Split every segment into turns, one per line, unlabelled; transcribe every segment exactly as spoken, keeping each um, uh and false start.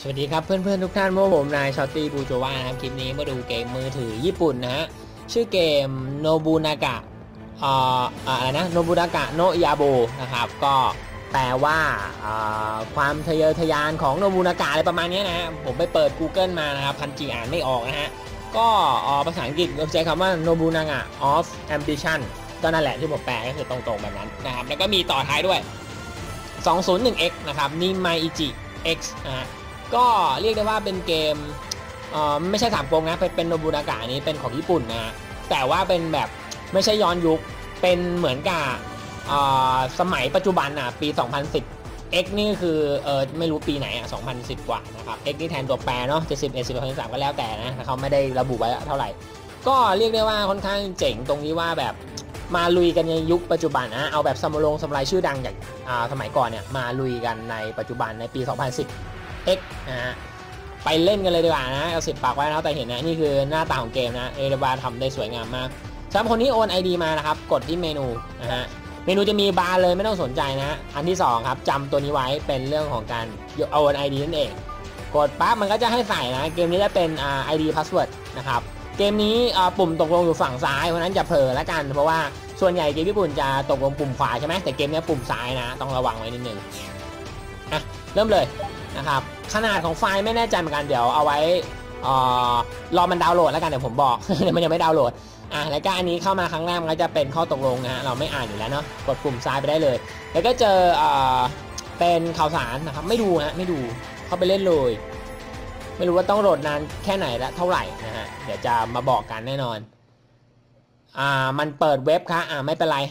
สวัสดีครับเพื่อนๆทุกท่านเมื่อผมนายชอตตี้บูโจวานะครับคลิปนี้มาดูเกมมือถือญี่ปุ่นนะฮะชื่อเกมโนบุนากะอ่าอะไรนะโนบุนากะโนยาโบนะครับก็แปลว่าความทะเยอทะยานของโนบุนากะอะไรประมาณนี้นะฮะผมไปเปิด Google มานะครับพันจีอ่านไม่ออกนะฮะก็ภาษาอังกฤษใช้คำว่าโนบุนากะ of ambition ก็นั่นแหละที่ผมแปลก็คือตรงๆแบบนั้นนะครับแล้วก็มีต่อท้ายด้วย สองศูนย์หนึ่งเอ็กซ์ นะครับนิมายอิจิ X นะฮะก็เรียกได้ว่าเป็นเกมเอ่อไม่ใช่สามก๊กนะเป็นเป็นโนบุนากะนี้เป็นของญี่ปุ่นนะฮะแต่ว่าเป็นแบบไม่ใช่ย้อนยุคเป็นเหมือนกับสมัยปัจจุบันอ่ะปีสองพันสิบ X นี่คือเออไม่รู้ปีไหนอ่ะสองพันสิบกว่านะครับ X นี่แทนตัวแปรเนาะจะสิบเอ็ด สิบสอง สิบสามก็แล้วแต่นะเขาไม่ได้ระบุไว้เท่าไหร่ก็เรียกได้ว่าค่อนข้างเจ๋งตรงนี้ว่าแบบมาลุยกันในยุคปัจจุบันนะเอาแบบสมุรงสมุไรชื่อดังอย่างสมัยก่อนเนี่ยมาลุยกันในปัจจุบันในปีสองพันสิบ X นะฮะไปเล่นกันเลยดีกว่านะเอาสิบปากไว้แล้วแต่เห็นนะนี่คือหน้าตาของเกมนะเอเดบาทำได้สวยงามมากสำหรับคนที่โอน ไอ ดี มานะครับกดที่เมนูนะฮะเมนูจะมีบาร์เลยไม่ต้องสนใจนะอันที่สองครับจำตัวนี้ไว้เป็นเรื่องของการโอน ไอ ดี นั่นเองกดปั๊บมันก็จะให้ใส่นะเกมนี้จะเป็น ไอ ดี password นะครับเกมนี้ปุ่มตกลงอยู่ฝั่งซ้ายเพราะนั้นจะเผลอแล้วกันเพราะว่าส่วนใหญ่เกมญี่ปุ่นจะตกลงปุ่มขวาใช่ไหมแต่เกมนี้ปุ่มซ้ายนะต้องระวังไว้นิดนึงอ่ะเริ่มเลยนะครับขนาดของไฟล์ไม่แน่ใจเหมือนกันเดี๋ยวเอาไว้รอมันดาวน์โหลดแล้วกันเดี๋ยวผมบอก มันยังไม่ดาวน์โหลดอ่ะแล้วก็อันนี้เข้ามาครั้งแรกมันก็จะเป็นข้อตกลงนะฮะเราไม่อ่านอยู่แล้วเนาะกดปุ่มซ้ายไปได้เลยแล้วก็เจอเป็นข่าวสารนะครับไม่ดูนะไม่ดูเข้าไปเล่นเลยไม่รู้ว่าต้องโหลดนานแค่ไหนและเท่าไหร่นะฮะเดี๋ยวจะมาบอกกันแน่นอนอ่ามันเปิดเว็บครับอ่าไม่เป็นไร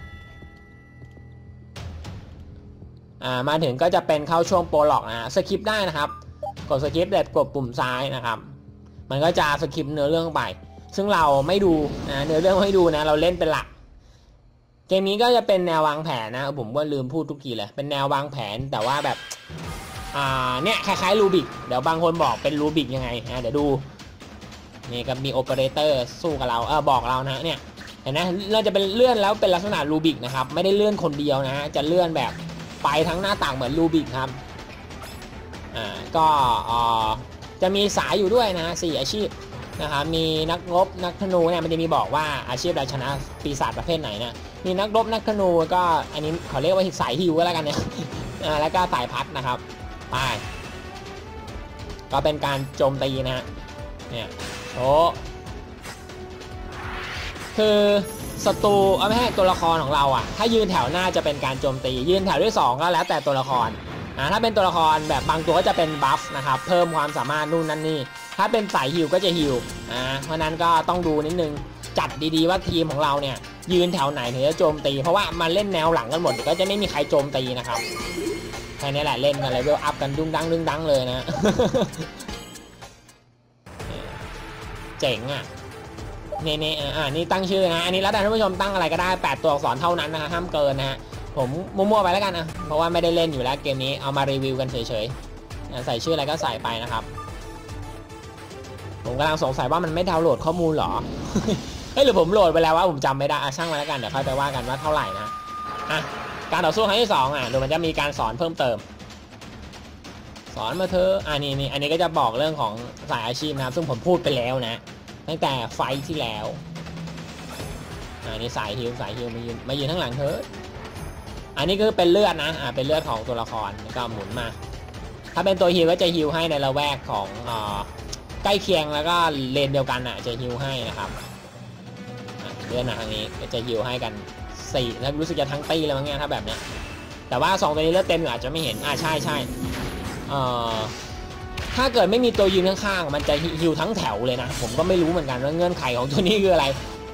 อ่ามาถึงก็จะเป็นเข้าช่วงโปรล็อกนะสคิปได้นะครับกดสคิปเด็ดกดปุ่มซ้ายนะครับมันก็จะสคิปเนื้อเรื่องไปซึ่งเราไม่ดูนะเนื้อเรื่องไม่ดูนะเราเล่นเป็นหลักเกมนี้ก็จะเป็นแนววางแผนนะผมก็ลืมพูดทุกทีเลยเป็นแนววางแผนแต่ว่าแบบอ่าเนี่ยคล้ายๆรูบิกเดี๋ยวบางคนบอกเป็นรูบิกยังไงนะเดี๋ยวดูนี่ก็มีโอเปอเรเตอร์สู้กับเราเออบอกเรานะเนี่ยเห็นไหมเราจะเป็นเลื่อนแล้วเป็นลักษณะรูบิกนะครับไม่ได้เลื่อนคนเดียวนะจะเลื่อนแบบไปทั้งหน้าต่างเหมือนรูบิกครับอ่าก็จะมีสายอยู่ด้วยนะสี่อาชีพนะครับมีนักรบนักธนูเนี่ยมันจะมีบอกว่าอาชีพใดชนะปีศาจประเภทไหนนะมีนักรบนักธนูก็อันนี้เขาเรียกว่าสายฮิวก็แล้วกันเนี่ยอ่าแล้วก็สายพัดนะครับไปก็เป็นการโจมตีนะเนี่ยโอ้คือศัตรูเอาไม่ให้ตัวละครของเราอ่ะถ้ายืนแถวหน้าจะเป็นการโจมตียืนแถวที่สองก็แล้วแต่ตัวละครอ่าถ้าเป็นตัวละครแบบบางตัวก็จะเป็นบัฟนะครับเพิ่มความสามารถนู่นนั่นนี่ถ้าเป็นสายฮิวก็จะฮิวอ่าเพราะนั้นก็ต้องดูนิดนึงจัดดีๆว่าทีมของเราเนี่ยยืนแถวไหนถึงจะโจมตีเพราะว่ามันเล่นแนวหลังกันหมดก็จะไม่มีใครโจมตีนะครับแค่นี้แหละเล่นกันเลเวลอัพกันดุ้งดังดุ้งดังเลยนะ เจ๋งอ่ะนี่นี่อ่านี่ตั้งชื่อนะอันนี้แล้วแต่ท่านผู้ชมตั้งอะไรก็ได้แปดตัวอักษรเท่านั้นนะห้ามเกินนะฮะผมมั่วๆไปแล้วกันนะเพราะว่าไม่ได้เล่นอยู่แล้วเกมนี้เอามารีวิวกันเฉยๆใส่ชื่ออะไรก็ใส่ไปนะครับผมกำลังสงสัยว่ามันไม่ดาวน์โหลดข้อมูลหรอ เฮ้ยหรือผมโหลดไปแล้วว่าผมจำไม่ได้อ่ะช่างมาแล้วกันเดี๋ยวค่อยไปว่ากันว่าเท่าไหร่นะอ่ะการต่อสู้ครั้งที่สองอ่ะเดี๋ยวมันจะมีการสอนเพิ่มเติมสอนมาเธออ่านี่นี่อันนี้ก็จะบอกเรื่องของสายอาชีพนะครับซึ่งผมพูดไปแล้วนะตั้งแต่ไฟที่แล้วอันนี้สายฮิวสายฮิวมายืนมายืนข้างหลังเธออันนี้คือเป็นเลือดนะอ่าเป็นเลือดของตัวละครก็หมุนมาถ้าเป็นตัวฮิวก็จะฮิวให้ในละแวกของอ่าใกล้เคียงแล้วก็เลนเดียวกันอ่ะจะฮิวให้นะครับเลือดหนักทางนี้ก็จะฮิวให้กันสี่แล้วรู้สึกจะทั้งตีเลยมั้งเนี่ยถ้าแบบเนี้ยแต่ว่าสองตัวนี้เลือดเต็มอาจจะไม่เห็นอ่าใช่ใช่เอ่อถ้าเกิดไม่มีตัวยืนข้างๆมันจะฮิวทั้งแถวเลยนะผมก็ไม่รู้เหมือนกันว่าเงื่อนไขของตัวนี้คืออะไร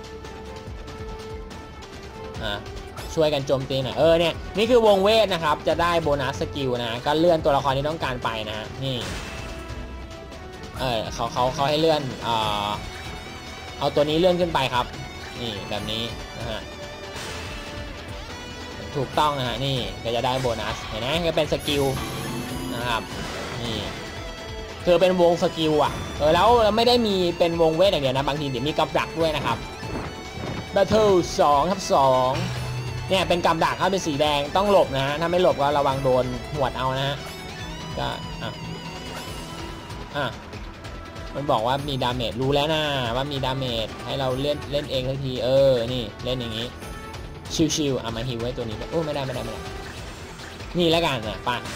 อ่าช่วยกันโจมตีหน่อยเออเนี่ยนี่คือวงเวทนะครับจะได้โบนัสสกิลนะก็เลื่อนตัวละครที่ต้องการไปนะนี่เออเขาเขาเขาให้เลื่อนเอ่อเอาตัวนี้เลื่อนขึ้นไปครับนี่แบบนี้นะฮะถูกต้องนะฮะนี่ก็จะได้โบนัสเห็นไหมก็เป็นสกิลนะครับนี่คือเป็นวงสกิลอ่ะเออแล้วไม่ได้มีเป็นวงเวทอย่างเดียวนะบางทีเดี๋ยวมีกับดักด้วยนะครับ Battle สองทับสองเนี่ยเป็นกับดักเขาเป็นสีแดงต้องหลบนะฮะถ้าไม่หลบก็ระวังโดนหวดเอานะฮะก็อ่ะอ่ะมันบอกว่ามีดาเมจรู้แล้วนะว่ามีดาเมจให้เราเล่นเล่นเองทันทีเออนี่เล่นอย่างนี้ชิวๆเอามาฮิวไว้ตัวนี้โอ้ไม่ได้ไม่ได้ไม่ได้นี่แล้วกันนะป่ะ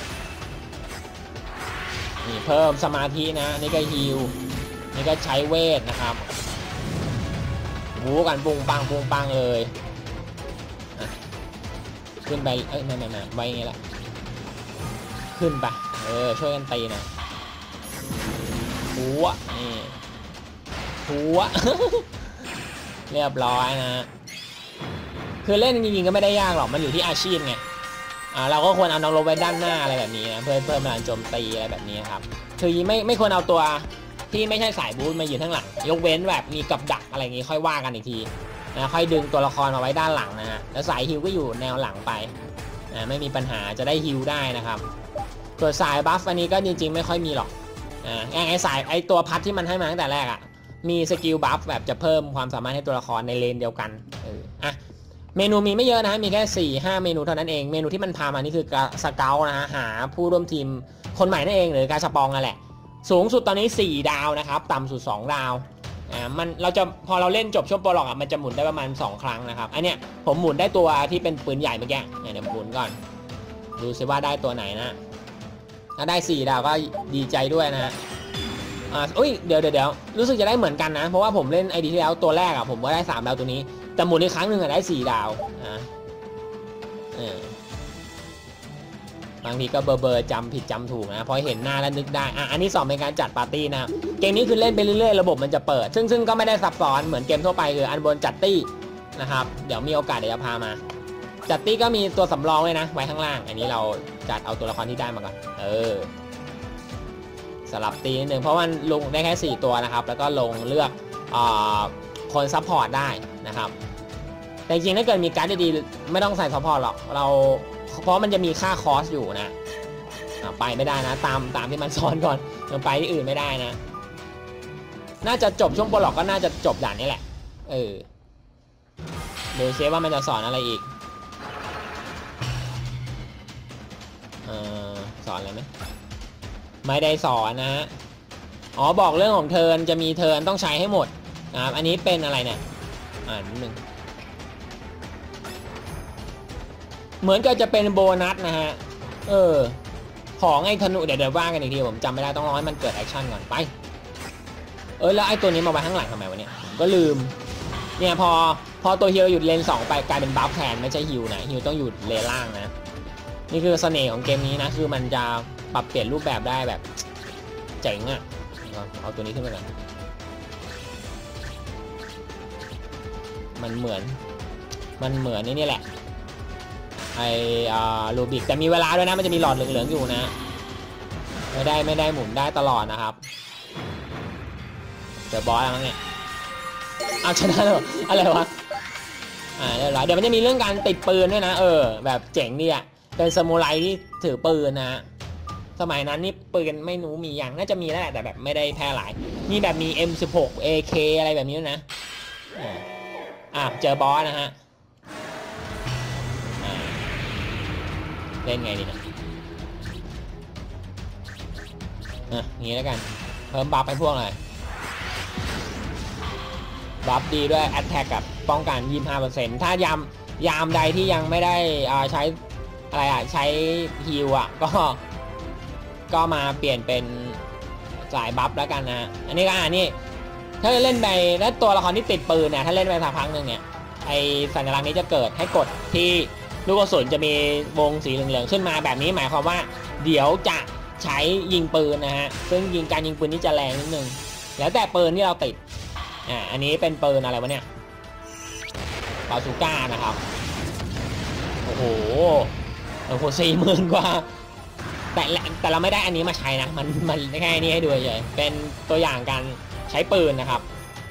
นี่เพิ่มสมาธินะนี่ก็ฮิวนี่ก็ใช้เวทนะครับบู๊กันปุงปังปุงปังเลยขึ้นไปเอ้ยไม่ไม่ไม่ไว้ไงล่ะขึ้นไปเออช่วยกันตีนะหัวนี่หัว เรียบร้อยนะคือเล่นจริงๆก็ไม่ได้ยากหรอกมันอยู่ที่อาชีพไงอ่าเราก็ควรเอาน้องลงไปด้านหน้าอะไรแบบนี้นะเพื่อเพิ่มพลังโจมตีอะไรแบบนี้ครับคือไม่ไม่ควรเอาตัวที่ไม่ใช่สายบู๊มายืนข้างหลังยกเว้นแบบมีกับดักอะไรอย่างงี้ค่อยว่ากันอีกทีนะค่อยดึงตัวละครมาไว้ด้านหลังนะฮะแล้วสายฮิวก็อยู่แนวหลังไปนะไม่มีปัญหาจะได้ฮิวได้นะครับส่วนสายบัฟอันนี้ก็จริงๆไม่ค่อยมีหรอกอ่าอย่างไอสายไอตัวพัดที่มันให้มาตั้งแต่แรกอ่ะมีสกิลบัฟแบบจะเพิ่มความสามารถให้ตัวละครในเลนเดียวกันเอออ่ะเมนูมีไม่เยอะนะมีแค่ สี่ห้า เมนูเท่านั้นเองเมนูที่มันพามานี่คือสเกลนะฮะหาผู้ร่วมทีมคนใหม่นั่นเองหรือกาชาปองนั่นแหละสูงสุดตอนนี้สี่ดาวนะครับต่ำสุดสองดาวอ่ามันเราจะพอเราเล่นจบช่วงโปรล็อกอ่ะมันจะหมุนได้ประมาณสองครั้งนะครับอันเนี้ยผมหมุนได้ตัวที่เป็นปืนใหญ่เมื่อกี้เดี๋ยวหมุนก่อนดูซิว่าได้ตัวไหนนะถ้าได้สี่ดาวก็ดีใจด้วยนะฮะอ่าอุ้ยเดี๋ยวเดี๋ยวเดี๋ยวรู้สึกจะได้เหมือนกันนะเพราะว่าผมเล่นไอดีที่แล้วตัวแรกอ่ะผมก็ได้สามดาวตัวนี้แต่หมุนอีกครั้งหนึ่งอ่ะได้สี่ดาวอ่าเออบางทีก็เบอร์เบอร์จำผิดจำถูกนะพอเห็นหน้าแล้วนึกได้อ่ะอันนี้สองเป็นการจัดปาร์ตี้นะเกมนี้คือเล่นไปเรื่อยๆระบบมันจะเปิดซึ่งซึ่งก็ไม่ได้ซับซ้อนเหมือนเกมทั่วไปคืออันบนจัดตี้นะครับเดี๋ยวมีโอกาสเดี๋ยวจะพามาจัดตี้ก็มีตัวสำรองเลยนะไว้ข้างล่างอันนี้เราจัดเอาตัวละครที่ได้มาก่อนเออสลับตีนิดนึงเพราะมันลงได้แค่สี่ตัวนะครับแล้วก็ลงเลือกอ่าคนซัพพอร์ตได้นะครับแต่จริงๆถ้าเกิดมีการ์ดดีๆไม่ต้องใส่ซัพพอร์ตหรอกเราเพราะมันจะมีค่าคอสอยู่นะไปไม่ได้นะตามตามที่มันสอนก่อนยังไปที่อื่นไม่ได้นะน่าจะจบช่วงโปรล็อกก็น่าจะจบด่านนี้แหละเออดูซิว่ามันจะสอนอะไรอีกเออสอนอะไรไหมไม่ได้สอนนะอ๋อบอกเรื่องของเทิร์นจะมีเทิร์นต้องใช้ให้หมดนะครับอันนี้เป็นอะไรเนี่ยอ่านนิดนึงเหมือนก็จะเป็นโบนัสนะฮะเออของไอ้ธนูเดี๋ยวเดี๋ยวว่ากันอีกทีผมจำไม่ได้ต้องรอให้มันเกิดแอคชั่นก่อนไปเออแล้วไอ้ตัวนี้มาไว้ข้างหลังทำไมวะเนี่ยก็ลืมเนี่ยพอพอตัวฮิวหยุดเลนสองไปกลายเป็นบัฟแทนไม่ใช่ฮิวนะฮิวต้องหยุดเลนล่างนะนี่คือเสน่ห์ของเกมนี้นะคือมันจะปรับเปลี่ยนรูปแบบได้แบบเจ๋งอ่ะเอาตัวนี้ขึ้นมาก่อนมันเหมือนมันเหมือนนี่นี่แหละไออ่าลูบิกแต่มีเวลาด้วยนะมันจะมีหลอดเหลืองๆอยู่นะไม่ได้ไม่ได้หมุนได้ตลอดนะครับเดี๋ยวบอสอะไรมั้งเนี่ยเอาชนะเลยอะไรวะอ่าเดี๋ยวเดี๋ยวมันจะมีเรื่องการติดปืนด้วยนะเออแบบเจ๋งดีอ่ะเป็นซามูไรที่ถือปืนนะสมัยนั้นนี่ปืนไม่รู้มีอย่างน่าจะมีแล้วแหละแต่แบบไม่ได้แพร่หลายมีแบบมี เอ็ม สิบหก เอ เค อะไรแบบนี้นะอ่าเจอบอสนะฮะเล่นไงดีนะอ่ะงี้แล้วกันเพิ่มบัฟให้พวกเลยบัฟดีด้วยแอตแทกกับป้องกัน ยี่สิบห้าเปอร์เซ็นต์ ถ้ายามยามใดที่ยังไม่ได้อ่าใช้อะไรอ่ะใช้ฮิลอ่ะก็ก็มาเปลี่ยนเป็นสายบัฟแล้วกันนะอันนี้ก็อ่านี่ถ้าเล่นไปแล้วตัวละครที่ติดปืนเนี่ยถ้าเล่นไปสักพักหนึ่งเนี่ยไอสัญลักษณ์นี้จะเกิดให้กดที่ลูกกระสุนจะมีวงสีเหลืองๆขึ้นมาแบบนี้หมายความว่าเดี๋ยวจะใช้ยิงปืนนะฮะซึ่งยิงการยิงปืนนี่จะแรงนิดนึงแล้วแต่ปืนที่เราติดอ่าอันนี้เป็นปืนอะไรวะเนี่ยบาซูก้านะครับโอ้โหโอ้โหสี่หมื่นกว่าแต่แต่เราไม่ได้อันนี้มาใช้นะมันมันแค่นี้ให้ดูเฉยเป็นตัวอย่างการใช้ปืนนะครับ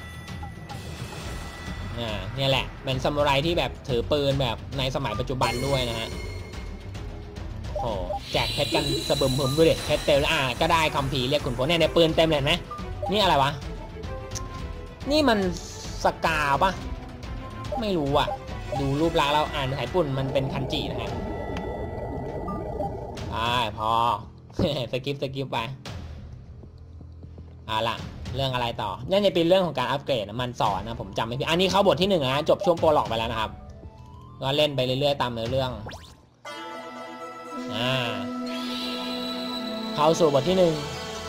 อ่าเนี่ยแหละเป็นซามูไรที่แบบถือปืนแบบในสมัยปัจจุบันด้วยนะฮะโอ้แจกเพชรกันสะบึมพึมด้วยเด็ดเพชรเต็มอ่าก็ได้คัมภีร์เรียกขุนพลเนี่ยในปืนเต็มเลยไหมนี่อะไรวะนี่มันสกาปะไม่รู้อ่ะดูรูปลักษณ์แล้วอ่านไทยปุ่นมันเป็นคันจินะฮะอ่าพอ สกิปสกิปไปอ่าละเรื่องอะไรต่อนั่นจะเป็นเรื่องของการอัปเกรดมันสอนนะผมจำไม่ผิดอันนี้เขาบทที่หนึ่งนะจบช่วงโปรล็อกไปแล้วนะครับก็เล่นไปเรื่อยๆตามเนื้อเรื่องอ่าเข้าสู่บทที่หนึ่ง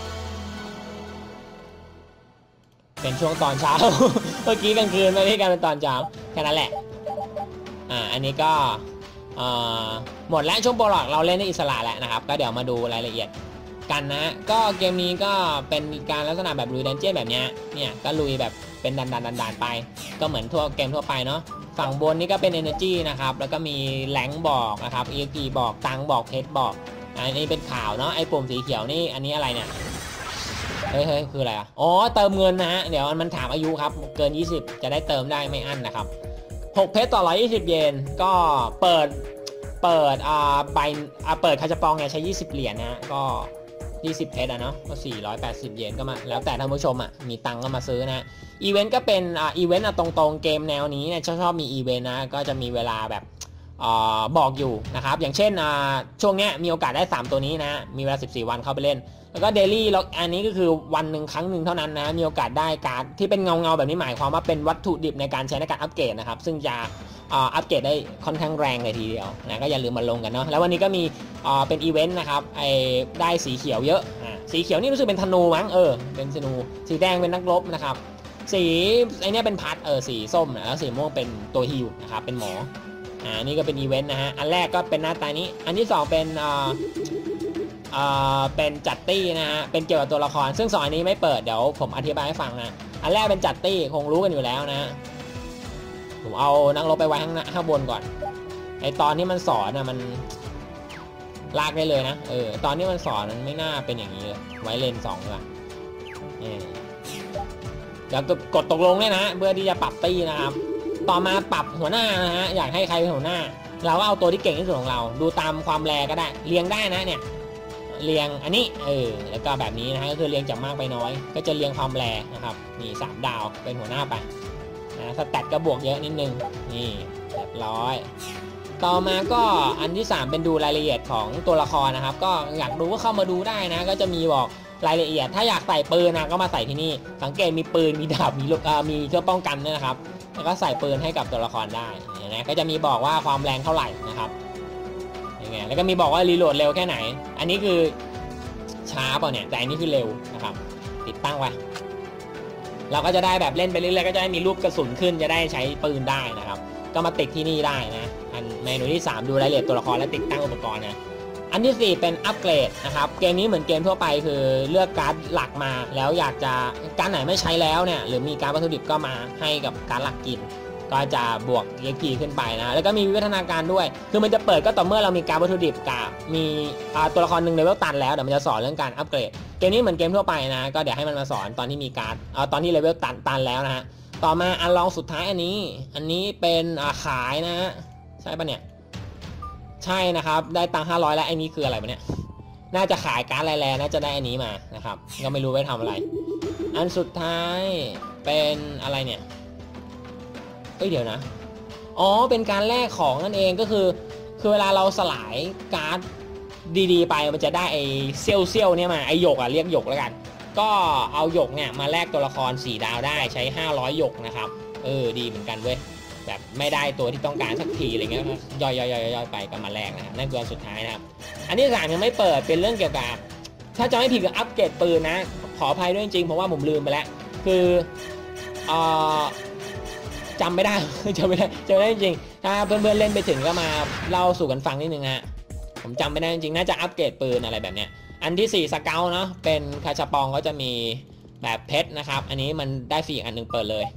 เป็นช่วงตอนเช้า เมื่อกี้กลางคืนไม่ได้กันเป็นตอนเช้าแค่นั้นแหละอ่าอันนี้ก็หมดแล้วช่วงโปรล็อกเราเล่นได้อิสระแล้วนะครับก็เดี๋ยวมาดูรายละเอียดกันนะก็เกมนี้ก็เป็นการลักษณะแบบลุยดันเจี้ยนแบบนี้เนี่ยก็ลุยแบบเป็นดันดันดันดันไปก็เหมือนทั่วเกมทั่วไปเนาะฝั่งบนนี่ก็เป็น Energy นะครับแล้วก็มีแรงบอกนะครับ อี เอ็กซ์ พี บอกตังบอกเพชรบอกอันนี้เป็นข่าวเนาะไอ้ปุ่มสีเขียวนี่อันนี้อะไรเนี่ยเฮ้ยเฮ้ยคืออะไรอ่ะอ๋อเติมเงินนะฮะเดี๋ยวมันถามอายุครับเกินยี่สิบจะได้เติมได้ไม่อั้นนะครับหกเพชรต่อหนึ่งร้อยยี่สิบเยนก็เปิดเปิดอ่าใบอ่าเปิดคาชปองเนี่ยใช้ยี่สิบเหรียญนะก็ยี่สิบเพชรอะเนาะก็สี่ร้อยแปดสิบเยนก็มาแล้วแต่ท่านผู้ชมอ่ะมีตังก็มาซื้อนะอีเวนต์ก็เป็นอ่าอีเวนต์อะตรงๆเกมแนวนี้เนี่ยชอบชอบมีอีเวนต์นะก็จะมีเวลาแบบอ่าบอกอยู่นะครับอย่างเช่นอ่าช่วงเนี้ยมีโอกาสได้สามตัวนี้นะมีเวลาสิบสี่วันเข้าไปเล่นแล้วก็เดลี่ล็อกอันนี้ก็คือวันหนึ่งครั้งหนึ่งเท่านั้นนะมีโอกาสได้การ์ดที่เป็นเงาเงาแบบนี้หมายความว่าเป็นวัตถุดิบในการใช้ในการอัปเกรดนะครับซึ่งจะอัปเกรดได้ค่อนข้างแรงเลยทีเดียวนะก็อย่าลืมมาลงกันเนาะแล้ววันนี้ก็มีเป็นอีเวนต์นะครับไอ้ได้สีเขียวเยอะอ่าสีเขียวนี่รู้สึกเป็นธนูมั้งเออเป็นธนูสีแดงเป็นนักรบนะครับสีไอเนี้ยเป็นพัดเออสีส้มนะแล้วสีม่วงเป็นตัวฮิวนะครับเป็นหมออ่านี่ก็เป็นอีเวนต์นะฮะอันแรกก็เป็นหน้าตานี้อันที่สองเป็นอ่าอ่าเป็นจัดตี้นะฮะเป็นเกี่ยวกับตัวละครซึ่งสองอันนี้ไม่เปิดเดี๋ยวผมอธิบายให้ฟังนะอันแรกเป็นจัดตี้คงรู้กันอยู่แล้วนะผมเอานักรบไปไว้ข้างหน้าข้างบนก่อนไอตอนที่มันสอนนะมันลากได้เลยนะเออตอนที่มันสอนมันไม่น่าเป็นอย่างนี้เลยไว้เลนสองเลยเออเดี๋ยวกดตกลงเลยนะเพื่อที่จะปรับตี้นะครับต่อมาปรับหัวหน้านะฮะอยากให้ใครเป็นหัวหน้าเราก็เอาตัวที่เก่งที่สุดของเราดูตามความแรงก็ได้เรียงได้นะเนี่ยเรียงอันนี้เออแล้วก็แบบนี้นะฮะก็คือเรียงจากมากไปน้อยก็จะเรียงความแรงนะครับมีสามดาวเป็นหัวหน้าไปนะสแตทก็บวกเยอะนิดนึงนี่เรียบร้อยต่อมาก็อันที่สามเป็นดูรายละเอียดของตัวละครนะครับก็อยากดูก็เข้ามาดูได้นะก็จะมีบอกรายละเอียดถ้าอยากใส่ปืนนะก็มาใส่ที่นี่สังเกตมีปืนมีดาบมีลูกมีเครื่องป้องกันด้วยนะครับแล้วก็ใส่ปืนให้กับตัวละครได้นะก็จะมีบอกว่าความแรงเท่าไหร่นะครับยังไงแล้วก็มีบอกว่ารีโหลดเร็วแค่ไหนอันนี้คือช้าเปล่าเนี่ยแต่อันนี้คือเร็วนะครับติดตั้งไว้เราก็จะได้แบบเล่นไปเรื่อยๆก็จะได้มีรูปกระสุนขึ้นจะได้ใช้ปืนได้นะครับก็มาติดที่นี่ได้นะอันเมนูที่สามดูรายละเอียดตัวละครและติดตั้งอุปกรณ์นะอันที่สี่เป็นอัปเกรดนะครับเกมนี้เหมือนเกมทั่วไปคือเลือกการ์ดหลักมาแล้วอยากจะการ์ดไหนไม่ใช้แล้วเนี่ยหรือมีการ์ดวัตถุดิบก็มาให้กับการ์ดหลักกินก็จะบวก อี เอ็กซ์ พี ขึ้นไปนะแล้วก็มีวิวัฒนาการด้วยคือมันจะเปิดก็ต่อเมื่อเรามีการ์ดวัตถุดิบกับมีตัวละครหนึ่งเลเวลตันแล้วเดี๋ยวมันจะสอนเรื่องการอัปเกรดเกมนี้เหมือนเกมทั่วไปนะก็เดี๋ยวให้มันมาสอนตอนที่มีการ์ดเอาตอนที่เลเวลตันตันแล้วนะฮะต่อมาอันลองสุดท้ายอันนี้อันนี้เป็นขายนะฮะใช่ปะเนี่ยใช่นะครับได้ตังค์ห้าร้อยแล้วไอ้นี้คืออะไรวะเนี่ยน่าจะขายการ์ดแร่ๆน่าจะได้อันนี้มานะครับก็ไม่รู้ไว้ทำอะไรอันสุดท้ายเป็นอะไรเนี่ยเฮ้ยเดี๋ยวนะอ๋อเป็นการแลกของนั่นเองก็คือคือเวลาเราสลายการ์ดดีๆไปมันจะได้ไอ้เซี่ยวเซี่ยวเนี่ยมาไอ้หยกอ่ะเรียกหยกแล้วกันก็เอาหยกเนี่ยมาแลกตัวละครสี่ดาวได้ใช้ห้าร้อยหยกนะครับเออดีเหมือนกันเว้ยแบบไม่ได้ตัวที่ต้องการสักทีอะไรเงี้ยย่อยๆๆๆไปก็มาแลกนะครับนั่นคืออันสุดท้ายนะครับอันที่สามยังไม่เปิดเป็นเรื่องเกี่ยวกับถ้าจะไม่ผิดกับอัปเกรดปืนนะขออภัยด้วยจริงๆเพราะว่าผมลืมไปแล้วคือเอ่อจำไม่ได้จำไม่ได้จำไม่ได้จริงๆถ้าเพื่อนๆเล่นไปถึงก็มาเล่าสู่กันฟังนิดนึงฮะผมจำไม่ได้จริงๆน่าจะอัปเกรดปืนอะไรแบบเนี้ยอันที่สี่สเกลเนาะเป็นคาชาปองก็จะมีแบบเพชรนะครับอันนี้มันได้ฟรีอีกอันหนึ่งเปิดเลย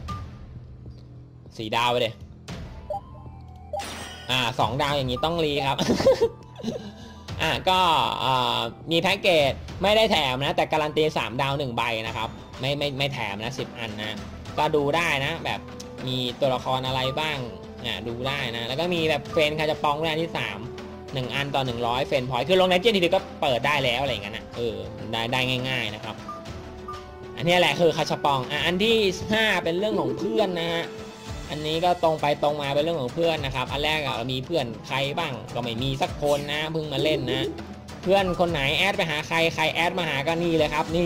สี่ดาวไปเลยอ่าสองดาวอย่างนี้ต้องรีครับ อ่าก็อ่ามีแพ็กเกจไม่ได้แถมนะแต่การันตีสามดาวหนึ่งใบนะครับไม่ไม่ไม่แถมนะสิบอันนะก็ดูได้นะแบบมีตัวละครอะไรบ้างอ่าดูได้นะแล้วก็มีแบบเฟนคาชาปองด้วยอันที่สามหนึ่งอันต่อหนึ่งร้อยเฟนพอยต์คือลงในเจนทีเดียวก็เปิดได้แล้วอะไรอย่างเงี้ยนะเออได้ได้ง่ายๆนะครับอันนี้แหละคือคาชาปองอ่ะอันที่ห้าเป็นเรื่องของเพื่อนนะฮะอันนี้ก็ตรงไปตรงมาเป็นเรื่องของเพื่อนนะครับอันแรกเรามีเพื่อนใครบ้างก็ไม่มีสักคนนะเพิ่งมาเล่นนะเพื่อนคนไหนแอดไปหาใครใครแอดมาหาก็นี่เลยครับนี่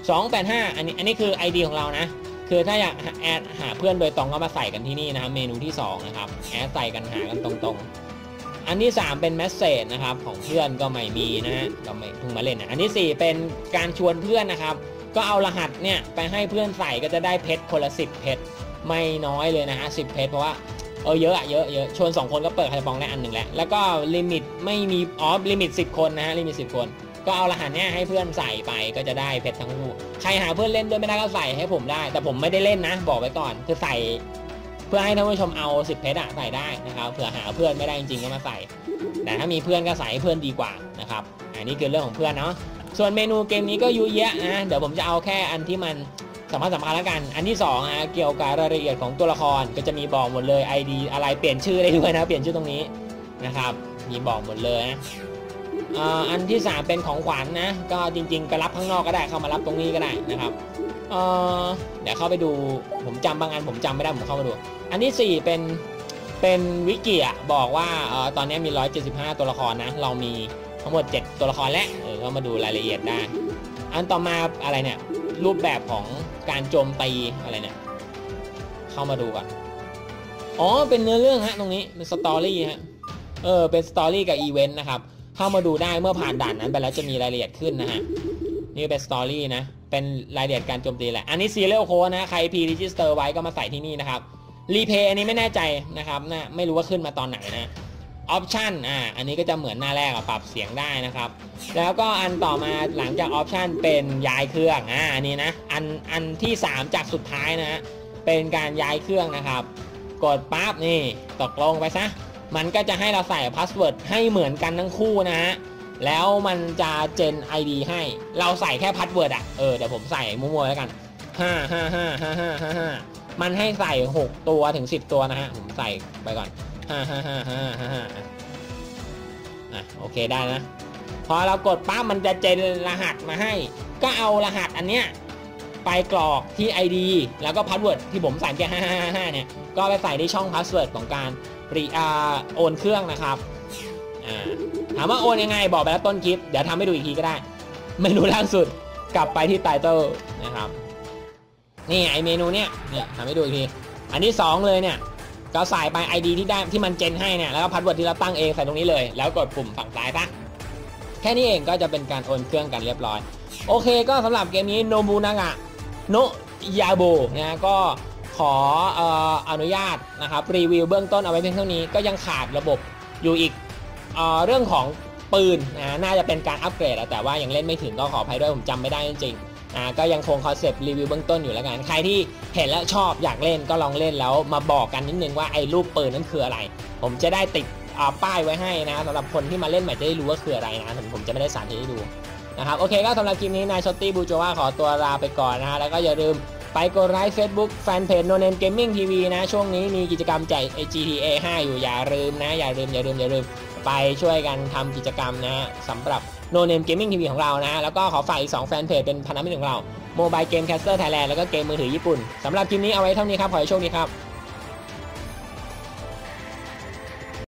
สองแปดห้าอันนี้อันนี้คือ ไอ ดี ของเรานะคือถ้าอยากแอดหาเพื่อนโดยตรงก็มาใส่กันที่นี่นะครับเมนูที่สองนะครับแอดใส่กันหากันตรงๆอันที่สามเป็นเมสเซจนะครับของเพื่อนก็ไม่มีนะฮะก็ไม่เพิ่งมาเล่นนะอันที่สี่เป็นการชวนเพื่อนนะครับก็เอารหัสเนี่ยไปให้เพื่อนใส่ก็จะได้เพชรคนละสิบเพชรไม่น้อยเลยนะฮะสิบเพชรเพราะว่าเออเยอะอะเยอะเยอะชวนสองคนก็เปิดไฮปองได้อันหนึ่งแล้วแล้วก็ลิมิตไม่มีอ๋อลิมิตสิบคนนะฮะลิมิตสิบคนก็เอารหัสเนี้ยให้เพื่อนใส่ไปก็จะได้เพชรทั้งคู่ใครหาเพื่อนเล่นด้วยไม่ได้ก็ใส่ให้ผมได้แต่ผมไม่ได้เล่นนะบอกไว้ก่อนคือใส่เพื่อให้ท่านผู้ชมเอาสิบเพชรอะใส่ได้นะครับเผื่อหาเพื่อนไม่ได้จริงๆก็มาใส่แต่ถ้ามีเพื่อนก็ใส่ให้เพื่อนดีกว่านะครับอันนี้คือเรื่องของเพื่อนเนาะส่วนเมนูเกมนี้ก็ยุ่ยแยะนะเดี๋ยวผมจะเอาแค่อันที่มันสำคัญสำคัญแล้วกันอันที่สองนะเกี่ยวกับรายละเอียดของตัวละครก็จะมีบอกหมดเลย ไอ ดี อะไรเปลี่ยนชื่อได้ด้วยนะเปลี่ยนชื่อตรงนี้นะครับมีบอกหมดเลยนะอันที่สามเป็นของขวัญ นะก็จริงๆไปรับข้างนอกก็ได้เข้ามารับตรงนี้ก็ได้นะครับเดี๋ยวเข้าไปดูผมจำบางอันผมจำไม่ได้ผมเข้ามาดูอันที่สี่เป็นเป็นวิกิอ่ะบอกว่าตอนนี้มีหนึ่งร้อยเจ็ดสิบห้าตัวละครนะเรามีทั้งหมดเจ็ดตัวละครแล้วเออเข้ามาดูรายละเอียดได้อันต่อมาอะไรเนี่ยรูปแบบของการโจมตีอะไรเนี่ยเข้ามาดูก่อนอ๋อเป็นเนื้อเรื่องฮะตรงนี้เป็นสตอรี่ฮะเออเป็นสตอรี่กับอีเวนต์นะครับเข้ามาดูได้เมื่อผ่านด่านนั้นไปแล้วจะมีรายละเอียดขึ้นนะฮะนี่เป็นสตอรี่นะเป็นรายละเอียดการโจมตีแหละอันนี้ซีเรียลโค้ดนะใครพีรีจิสเตอร์ไว้ก็มาใส่ที่นี่นะครับรีเพย์อันนี้ไม่แน่ใจนะครับนะไม่รู้ว่าขึ้นมาตอนไหนนะออปชันอ่าอันนี้ก็จะเหมือนหน้าแรกปรับเสียงได้นะครับแล้วก็อันต่อมาหลังจากออปชันเป็นย้ายเครื่องอ่าอันนี้นะอันอันที่สามจากสุดท้ายนะเป็นการย้ายเครื่องนะครับกดปั๊บนี่ตกลงไปซะมันก็จะให้เราใส่พาสเวิร์ดให้เหมือนกันทั้งคู่นะฮะแล้วมันจะเจน ไอ ดี ให้เราใส่แค่พาสเวิร์ดอ่ะเออเดี๋ยวผมใส่มั่วๆแล้วกันห้า ห้า ห้า ห้า ห้า ห้า ห้ามันให้ใส่หกตัวถึงสิบตัวนะฮะผมใส่ไปก่อนห้า ห้า ห้า ห้า ห้า ห้าอ่ะโอเคได้นะพอเรากดปั๊บมันจะเจนรหัสมาให้ก็เอารหัสอันเนี้ยไปกรอกที่ ไอ ดี แล้วก็พาสเวิร์ดที่ผมใส่แค่ห้า ห้า ห้า ห้าเนี่ยก็ไปใส่ที่ช่องพาสเวิร์ดของการรีอาโอนเครื่องนะครับอ่าถามว่าโอนยังไงบอกไปแล้วต้นคลิปเดี๋ยวทำให้ดูอีกทีก็ได้เมนูล่าสุดกลับไปที่ไตเติลนะครับนี่ไอเมนูเนี้ยเนี่ยทำให้ดูอีกทีอันที่สองเลยเนี่ยก็ใส่ไป ไอ ดี ที่ได้ที่มันเจนให้เนี่ยแล้วก็พาสเวิร์ดที่เราตั้งเองใส่ตรงนี้เลยแล้วกดปุ่มฝั่งซ้ายปะแค่นี้เองก็จะเป็นการโอนเครื่องกันเรียบร้อยโอเคก็สำหรับเกมนี้โนบุนากะโนยาโบนะก็ขอเอ่ออนุญาตนะครับรีวิวเบื้องต้นเอาไว้เพียงเท่านี้ก็ยังขาดระบบอยู่อีกเอ่อเรื่องของปืนนะน่าจะเป็นการอัปเกรดแต่ว่ายังเล่นไม่ถึงก็ขออภัยด้วยผมจำไม่ได้จริงๆอ่าก็ยังคงคอนเซปต์รีวิวเบื้องต้นอยู่แล้วกันใครที่เห็นแล้วชอบอยากเล่นก็ลองเล่นแล้วมาบอกกันนิดนึงว่าไอ้รูปปืนนั้นคืออะไรผมจะได้ติดป้ายไว้ให้นะสำหรับคนที่มาเล่นใหม่จะได้รู้ว่าคืออะไรนะผมผมจะไม่ได้สาธิตให้ดูนะครับโอเคก็สำหรับคลิปนี้นายช็อตตี้บูโจว่าขอตัวลาไปก่อนนะแล้วก็อย่าลืมไปกดไลค์ Facebook แฟนเพจ No Name Gaming ที วี นะช่วงนี้มีกิจกรรมแจก จี ที เอ ห้าอยู่อย่าลืมนะอย่าลืมอย่าลืมอย่าลืมไปช่วยกันทำกิจกรรมนะสำหรับ No Name Gaming ที วี ของเรานะแล้วก็ขอฝากอีกสองแฟนเพจเป็นพันธมิตรของเรา Mobile Game Caster Thailand แล้วก็เกมมือถือญี่ปุ่นสำหรับคลิปนี้เอาไว้เท่านี้ครับขอให้โชคดีครับ